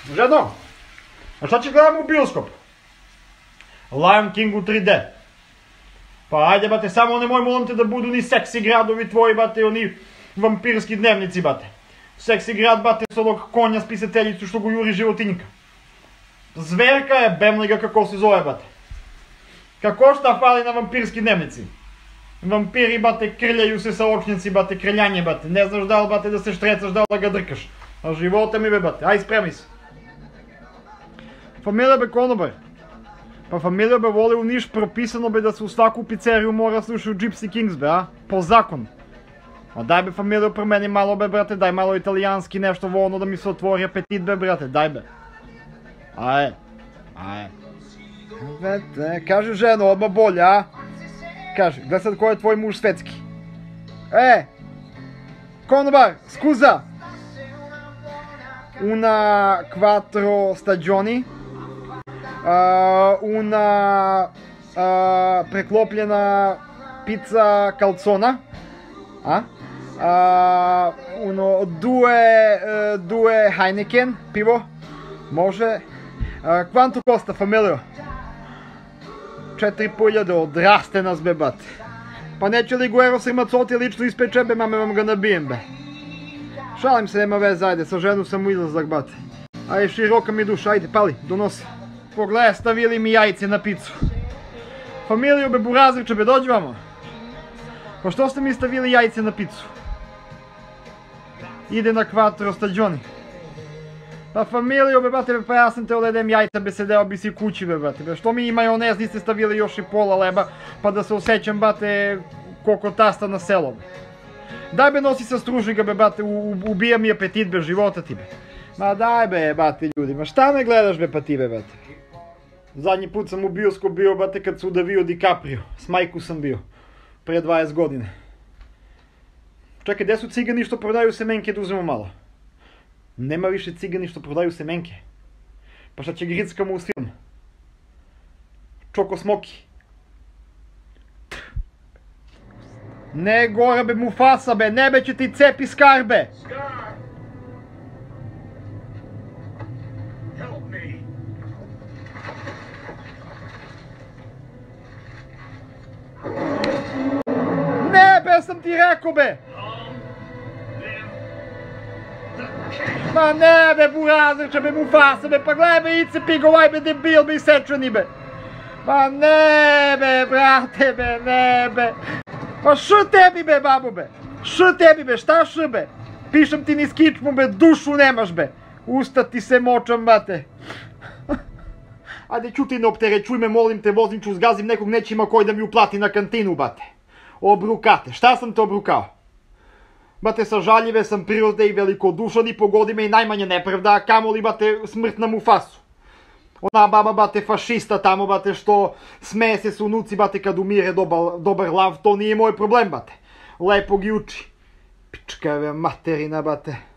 Ženo, a šta će gledamo u bioskop? Lion King u 3D. Pa ajde, bate, samo nemoj, molim te, da budu ni seksi gradovi tvoji, bate, oni vampirski dnevnici, bate. Seksi grad, bate, s onog konja s pisateljicu što go juri životinjka. Zverka je, bemli ga kako se zove, bate. Kako šta fali na vampirski dnevnici? Vampiri, bate, krljaju se sa očnjaci, bate, krljanje, bate. Ne znaš da li, bate, da se štrecaš, da li da ga drkaš. A života mi, be, bate, aj spremi se. Familija be konobar. Pa familija be vole u Niš, propisano be da se u svaku pizzeriju mora slušaju Gypsy Kings, be, a? Po zakonu. Ma daj be familija promeni malo, be, brate, daj malo italijanski nešto volno da mi se otvori apetit, be, brate, daj be. Aj. Kaži ženo, odmah bolje, a? Kaži, gledaj sad ko je tvoj muž svetski. Konobar, scusa. Una quattro stagioni. Una preklopljena pizza calzona. Due Heineken, pivo. Može. Quanto costa, familijo? 4.000, odraste nas, be, bate. Pa neće li Guero Srimacoti lično ispeče, be, mame vam ga nabijem, be. Šalim se, nema veze, ajde, sa ženu sam u izlazak, bate. Ajde, široka mi duša, ajde, pali, donosi. Pogledaj, stavili mi jajce na picu. Familiju, be, burazirče, be, dođi vamo. Pa što ste mi stavili jajce na picu? Ide na quattro stagioni. Pa familijo, be, bate, pa ja sam te oledem jajca, be, sedeo bi si kući, be, bate, be. Što mi i majonez niste stavili još i pola leba, pa da se osjećam, bate, koliko tasta na selo, be. Daj, be, nosi sa stružiga, be, bate, ubija mi apetit, be, života ti, be. Ma daj, be, bate, ljudi, ma šta me gledaš, be, pa ti, be, bate. Zadnji put sam u bioskop bio, bate, kad su udavio DiCaprio, s majku sam bio, pre 20 godine. Čekaj, gde su cigani što prodaju semenke, da uzmemo malo? Nema više cigani što prodaju semenke. Pa šta će grickamo uz film? Čoko Smoki. Ne gore, be, Mufasa, be, nebe će ti cepi skarbe. Nebe sam ti rekao, be. Ma ne, be, burazirče, be, Mufasa, be, pa gledaj, be, ice pig, ovaj, be, debil, be, isečeni, be. Ma ne, be, brate, be, ne, be. Pa š tebi, be, babo, be. Š tebi, be, šta š, be? Pišem ti niz kičmu, be, dušu nemaš, be. Usta ti se močam, bate. Ajde, čuti, ne opterećuj me, molim te, vozim ću, zgazim nekog, neće ima koji da mi uplati na kantinu, bate. Obrukate, šta sam te obrukao? Bate, sažaljive sam prirode i velikodušan i pogodi me i najmanje nepravda, a kamoli, bate, smrt na Mufasu. Ona baba, bate, fašista tamo, bate, što smeje se s unuci, bate, kad umire dobar lav, to nije moj problem, bate. Lepo gi uči. Pičkave materina, bate.